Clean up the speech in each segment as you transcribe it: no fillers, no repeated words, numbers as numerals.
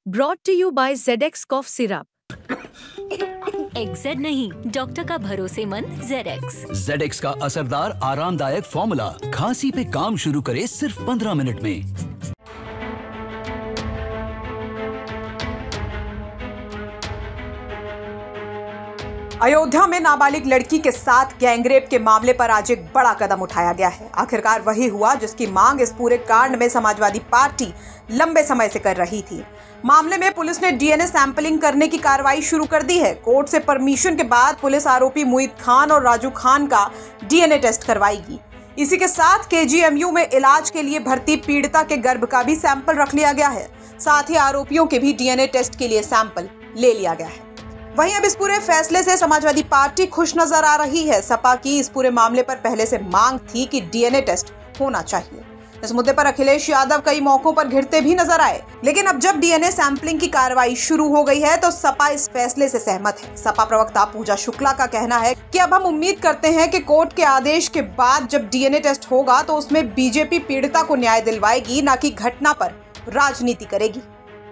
Brought to you by ZX Cough Syrup. XZ नहीं, doctor का भरोसेमंद ZX। ZX का असरदार आरामदायक फॉर्मूला खांसी पे काम शुरू करे सिर्फ 15 मिनट में। अयोध्या में नाबालिग लड़की के साथ गैंगरेप के मामले पर आज एक बड़ा कदम उठाया गया है। आखिरकार वही हुआ जिसकी मांग इस पूरे कांड में समाजवादी पार्टी लंबे समय से कर रही थी। मामले में पुलिस ने डीएनए सैंपलिंग करने की कार्रवाई शुरू कर दी है। कोर्ट से परमिशन के बाद पुलिस आरोपी मुईद खान और राजू खान का डीएनए टेस्ट करवाएगी। इसी के साथ केजीएमयू में इलाज के लिए भर्ती पीड़िता के गर्भ का भी सैंपल रख लिया गया है। साथ ही आरोपियों के भी डीएनए टेस्ट के लिए सैंपल ले लिया गया है। वहीं अब इस पूरे फैसले से समाजवादी पार्टी खुश नजर आ रही है। सपा की इस पूरे मामले पर पहले से मांग थी कि डीएनए टेस्ट होना चाहिए। इस मुद्दे पर अखिलेश यादव कई मौकों पर घिरते भी नजर आए, लेकिन अब जब डीएनए सैंपलिंग की कार्रवाई शुरू हो गई है तो सपा इस फैसले से सहमत है। सपा प्रवक्ता पूजा शुक्ला का कहना है कि अब हम उम्मीद करते हैं कि कोर्ट के आदेश के बाद जब डीएनए टेस्ट होगा तो उसमें बीजेपी पीड़िता को न्याय दिलवाएगी, न कि घटना पर राजनीति करेगी।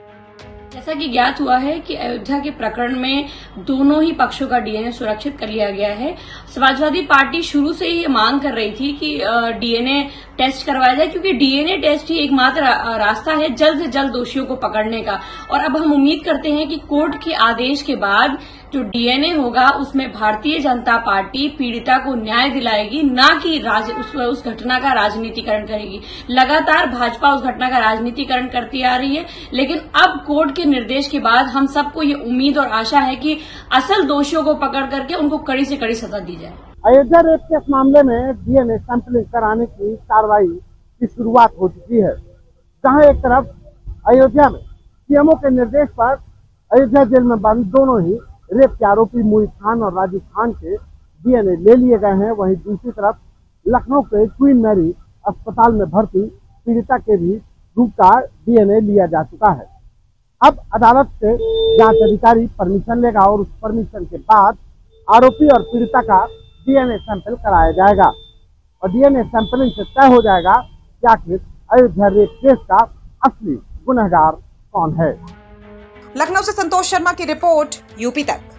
जैसा कि ज्ञात हुआ है कि अयोध्या के प्रकरण में दोनों ही पक्षों का डीएनए सुरक्षित कर लिया गया है। समाजवादी पार्टी शुरू से ही मांग कर रही थी कि डीएनए टेस्ट करवाया जाए, क्योंकि डीएनए टेस्ट ही एकमात्र रास्ता है जल्द से जल्द दोषियों को पकड़ने का। और अब हम उम्मीद करते हैं कि कोर्ट के आदेश के बाद जो डीएनए होगा उसमें भारतीय जनता पार्टी पीड़िता को न्याय दिलाएगी, न कि उस घटना का राजनीतिकरण करेगी। लगातार भाजपा उस घटना का राजनीतिकरण करती आ रही है, लेकिन अब कोर्ट के निर्देश के बाद हम सबको ये उम्मीद और आशा है कि असल दोषियों को पकड़ करके उनको कड़ी से कड़ी सजा दी जाए। अयोध्या रेप केस मामले में डीएनए सैंपलिंग कराने की कार्रवाई की शुरुआत हो चुकी है, जहां एक तरफ अयोध्या में सीएमओ के निर्देश पर अयोध्या जेल में बंद दोनों ही रेप के आरोपी मुईद खान और राजू खान के डीएनए ले लिए गए हैं। वहीं दूसरी तरफ लखनऊ के क्वीन मैरी अस्पताल में भर्ती पीड़िता के भी रूप का डीएनए लिया जा चुका है। अब अदालत से जांच अधिकारी परमिशन लेगा और उस परमिशन के बाद आरोपी और पीड़िता का डीएनए सैंपल कराया जाएगा और डीएनए सैंपलिंग से तय हो जाएगा कि आखिर अयोध्या रेप केस का असली गुनहगार कौन है। लखनऊ से संतोष शर्मा की रिपोर्ट, यूपी तक।